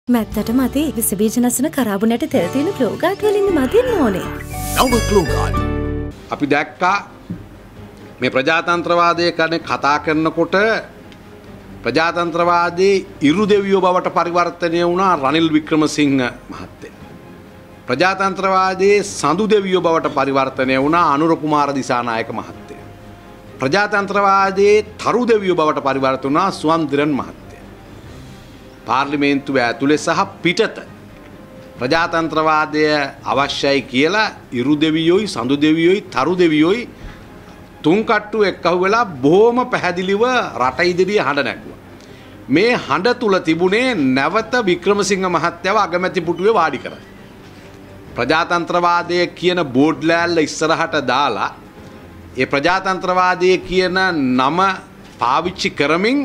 මැත්තට මදි විස බීජ නැසන කරාබුනට තෙල් තියෙන ක්ලෝගාඩ් වලින් මදින්න ඕනේ. නව ක්ලෝගාඩ්. අපි දැක්කා මේ ප්‍රජාතන්ත්‍රවාදය ගැන කතා කරනකොට ප්‍රජාතන්ත්‍රවාදී ඉරු දෙවියෝ බවට පරිවර්තනය වුණා රනිල් වික්‍රමසිංහ මහත්තයා. ප්‍රජාතන්ත්‍රවාදී සඳු දෙවියෝ බවට පරිවර්තනය වුණා අනුර කුමාර දිසානායක මහත්තයා. ප්‍රජාතන්ත්‍රවාදී තරු දෙවියෝ බවට පරිවර්තන වුණා සුවන්දිරන් මහත්තයා. පාර්ලිමේන්තුව ඇතුලේ සහ පිටත ප්‍රජාතන්ත්‍රවාදය අවශ්‍යයි කියලා ඉරු දෙවියෝයි සඳු දෙවියෝයි තරු දෙවියෝයි තුන් කට්ටු එක්කහුව වෙලා බොහොම පැහැදිලිව රට ඉදිරියේ හඬ නැගුවා. මේ හඬ තුල තිබුණේ නැවත වික්‍රමසිංහ මහත්තයව අගමැති පුටුවේ වාඩි කරා. ප්‍රජාතන්ත්‍රවාදය කියන බෝඩ් ලෑල්ල ඉස්සරහට දාලා ඒ ප්‍රජාතන්ත්‍රවාදය කියන නම පාවිච්චි කරමින්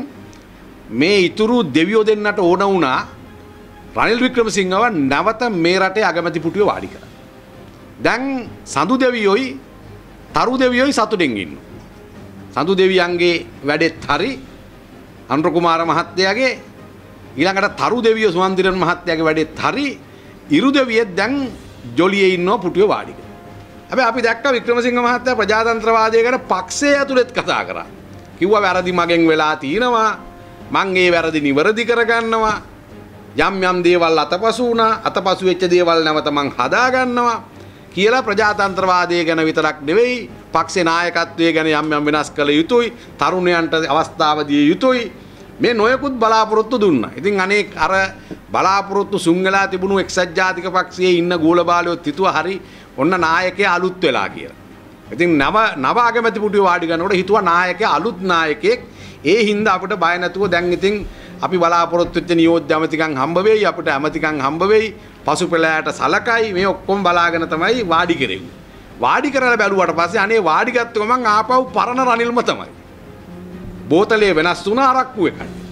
මේ ඉතුරු දෙවියෝ දෙන්නට ඕන වුණා රනිල් වික්‍රමසිංහව නැවත මේ රටේ අගමැති පුටුවේ වාඩි කරා. දැන් සඳු දෙවියෝයි තරු දෙවියෝයි සතුටින් ඉන්නවා. සඳු දෙවියන්ගේ වැඩෙත් හරි අනුර කුමාර මහත්තයාගේ ඊළඟට තරු දෙවියෝ සුවන්දිරන් මහත්තයාගේ වැඩෙත් හරි ඉරු දෙවියෙක් දැන් ජොලියේ ඉන්නවා පුටුවේ වාඩි කරලා. හැබැයි අපි දැක්ක වික්‍රමසිංහ මහත්තයා ප්‍රජාතන්ත්‍රවාදය ගැන පක්ෂයේ ඇතුළෙත් කතා කරා. කිව්වා වැරදි මගෙන් වෙලා තිනවා. මං ඒ වැරදි නිවැරදි කරගන්නවා. යම් යම් දේවල් අතපසු වුණා. අතපසු වෙච්ච දේවල් නැවත මං හදා ගන්නවා කියලා ප්‍රජාතන්ත්‍රවාදය ගැන විතරක් නෙවෙයි පක්ෂේ නායකත්වයේ ගැන යම් යම් වෙනස් කළ යුතුයි. තරුණයන්ට අවස්ථාව දිය යුතුයි. මේ නොයෙකුත් බලාපොරොත්තු දුන්නා. ඉතින් අනේක අර බලාපොරොත්තු සුන් වෙලා තිබුණු එක්සත් ජාතික පක්ෂයේ ඉන්න ගෝලබාලයොත් හිතුවා හරි ඔන්න නායකයා අලුත් වෙලා කියලා. ඉතින් නව අගමැති පුටුවේ වාඩි කරනකොට හිතුවා නායකයා අලුත් නායකයෙක්. ඒ හින්දා අපිට බය නැතුව දැන් ඉතින් අපි බලාපොරොත්තු වෙච්ච නියෝජ්‍ය ඇමතිකම් හම්බ වෙයි අපිට ඇමතිකම් හම්බ වෙයි පසුපෙළෑට සලකයි මේ ඔක්කොම බලාගෙන තමයි වාඩි කරෙන්නේ. වාඩි කරලා බැලුවට පස්සේ අනේ වාඩි ගත්ත ගමන් ආපහු පරණ රනිල්ම තමයි. බෝතලේ වෙනස් වුණා අරක්කු එකයි.